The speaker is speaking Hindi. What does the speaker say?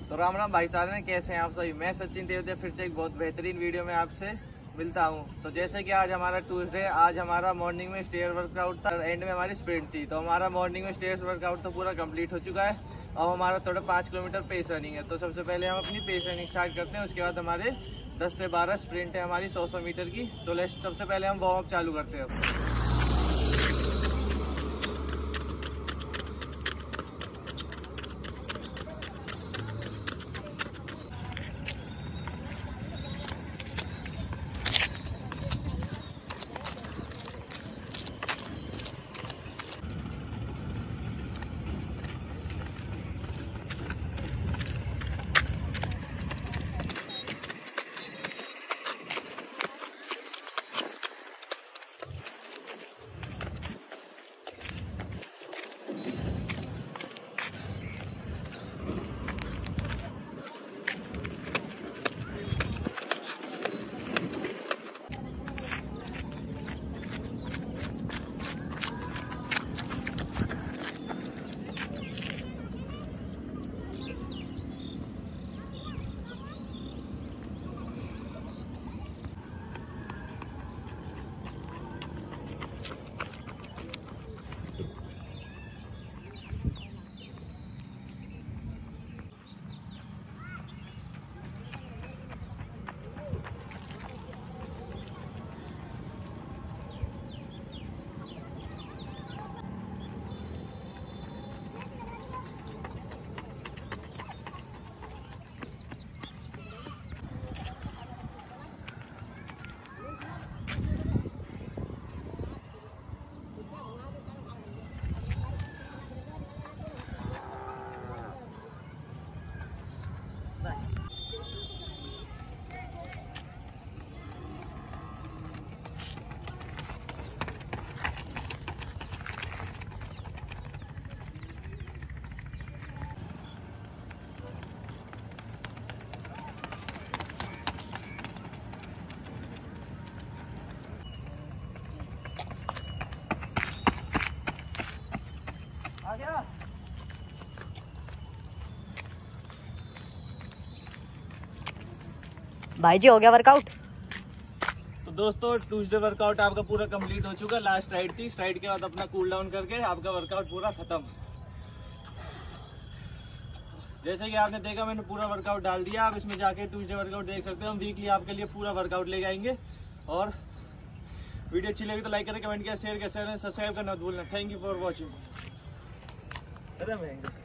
तो राम राम भाई सारे, कैसे हैं आप सभी। मैं सचिन देवते फिर से एक बहुत बेहतरीन वीडियो में आपसे मिलता हूं। तो जैसे कि आज हमारा ट्यूसडे, आज हमारा मॉर्निंग में स्टेयर वर्कआउट था, एंड में हमारी स्प्रिंट थी। तो हमारा मॉर्निंग में स्टेयर वर्कआउट तो पूरा कंप्लीट हो चुका है। अब हमारा थोड़ा 5 किलोमीटर पेस रनिंग है। तो सबसे पहले हम अपनी पेस रनिंग स्टार्ट करते हैं। उसके बाद हमारे 10 से 12 स्प्रिंट है हमारी 100 मीटर की। तो सबसे पहले हम वार्म अप चालू करते हैं। भाई जी हो गया वर्कआउट। तो दोस्तों ट्यूसडे वर्कआउट आपका पूरा कंप्लीट हो चुका। लास्ट राइड थी, राइड के बाद अपना कूल डाउन करके आपका वर्कआउट पूरा खत्म। जैसे कि आपने देखा, मैंने पूरा वर्कआउट डाल दिया। आप इसमें जाके ट्यूसडे वर्कआउट देख सकते हो। हम वीकली आपके लिए पूरा वर्कआउट लेके आएंगे। और वीडियो अच्छी लगी तो लाइक करें, कमेंट करें, शेयर करें, सब्सक्राइब करना मत भूलना। Thank you for watching.